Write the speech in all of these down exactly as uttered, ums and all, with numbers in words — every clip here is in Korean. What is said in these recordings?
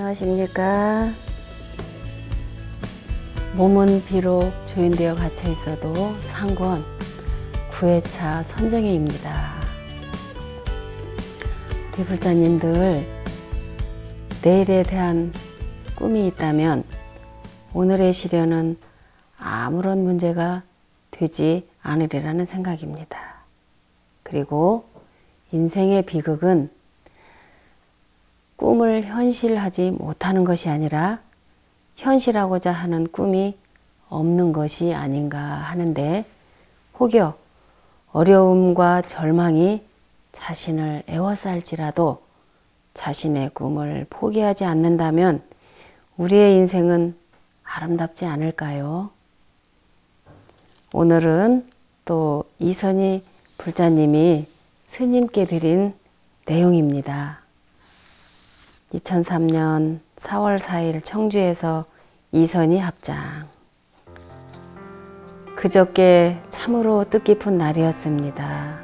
안녕하십니까. 몸은 비록 조인되어 갇혀 있어도 상권 구 회차 선정회입니다. 우리 불자님들, 내일에 대한 꿈이 있다면 오늘의 시련은 아무런 문제가 되지 않으리라는 생각입니다. 그리고 인생의 비극은 꿈을 현실하지 못하는 것이 아니라 현실하고자 하는 꿈이 없는 것이 아닌가 하는데, 혹여 어려움과 절망이 자신을 애워쌀지라도 자신의 꿈을 포기하지 않는다면 우리의 인생은 아름답지 않을까요? 오늘은 또 이선희 불자님이 스님께 드린 내용입니다. 이천삼 년 사월 사일 청주에서 이선희 합장. 그저께 참으로 뜻깊은 날이었습니다.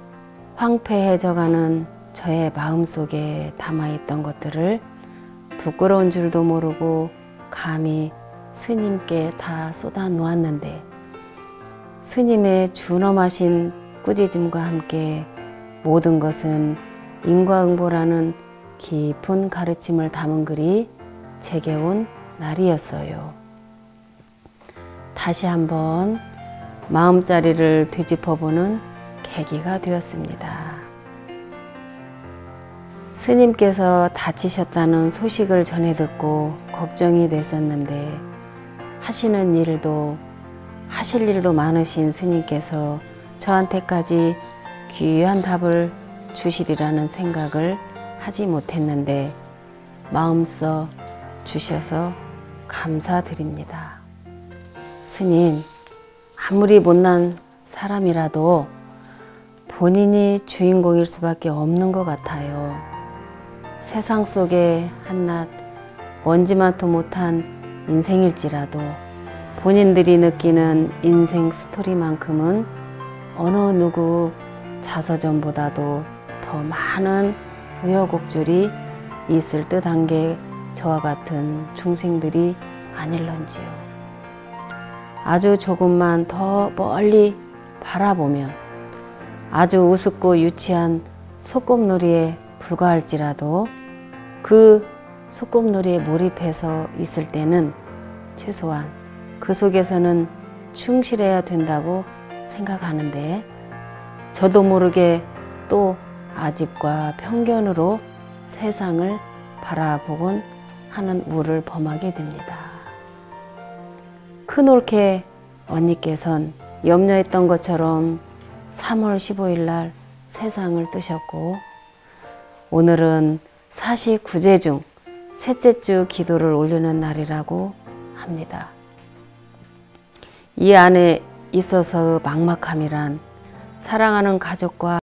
황폐해져가는 저의 마음속에 담아있던 것들을 부끄러운 줄도 모르고 감히 스님께 다 쏟아 놓았는데, 스님의 준엄하신 꾸짖음과 함께 모든 것은 인과응보라는 깊은 가르침을 담은 글이 제게 온 날이었어요. 다시 한번 마음자리를 되짚어보는 계기가 되었습니다. 스님께서 다치셨다는 소식을 전해 듣고 걱정이 됐었는데, 하시는 일도 하실 일도 많으신 스님께서 저한테까지 귀한 답을 주시리라는 생각을 하지 못했는데 마음써 주셔서 감사드립니다. 스님, 아무리 못난 사람이라도 본인이 주인공일 수밖에 없는 것 같아요. 세상 속에 한낱 먼지만도 못한 인생일지라도 본인들이 느끼는 인생 스토리만큼은 어느 누구 자서전보다도 더 많은 우여곡절이 있을 듯한 게 저와 같은 중생들이 아닐런지요. 아주 조금만 더 멀리 바라보면 아주 우습고 유치한 소꿉놀이에 불과할지라도 그 소꿉놀이에 몰입해서 있을 때는 최소한 그 속에서는 충실해야 된다고 생각하는데, 저도 모르게 또 아집과 편견으로 세상을 바라보곤 하는 우를 범하게 됩니다. 큰올케 언니께선 염려했던 것처럼 삼월 십오일 날 세상을 뜨셨고, 오늘은 사십구 제 중 셋째 주 기도를 올리는 날이라고 합니다. 이 안에 있어서 막막함이란 사랑하는 가족과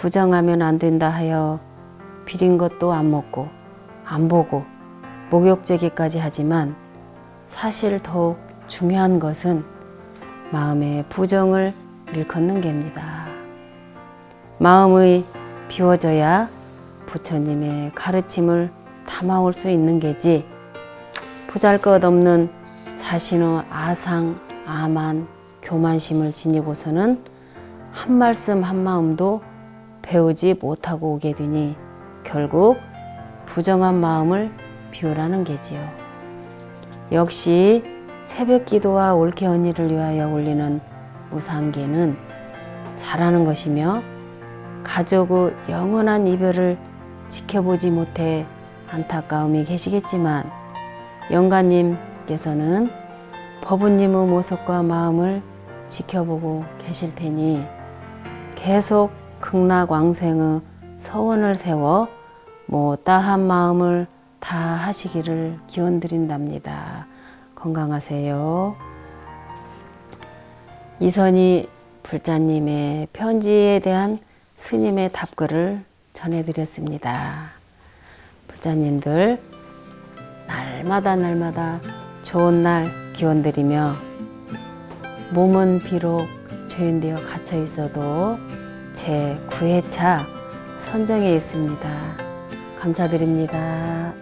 부정하면 안 된다 하여 비린 것도 안 먹고 안 보고 목욕제기까지 하지만 사실 더욱 중요한 것은 마음의 부정을 일컫는 게입니다. 마음의 비워져야 부처님의 가르침을 담아올 수 있는 게지, 보잘것없는 자신의 아상, 아만, 교만심을 지니고서는 한 말씀 한 마음도 배우지 못하고 오게 되니 결국 부정한 마음을 비우라는 게지요. 역시 새벽 기도와 올케 언니를 위하여 올리는 무상기는 잘하는 것이며, 가족의 영원한 이별을 지켜보지 못해 안타까움이 계시겠지만 영가님께서는 법부님의 모습과 마음을 지켜보고 계실 테니 계속 극락왕생의 서원을 세워 못다한 마음을 다 하시기를 기원드린답니다. 건강하세요. 이선희 불자님의 편지에 대한 스님의 답글을 전해드렸습니다. 불자님들 날마다 날마다 좋은 날 기원드리며, 몸은 비록 죄인되어 갇혀 있어도 제구 회차 선정에 있습니다. 감사드립니다.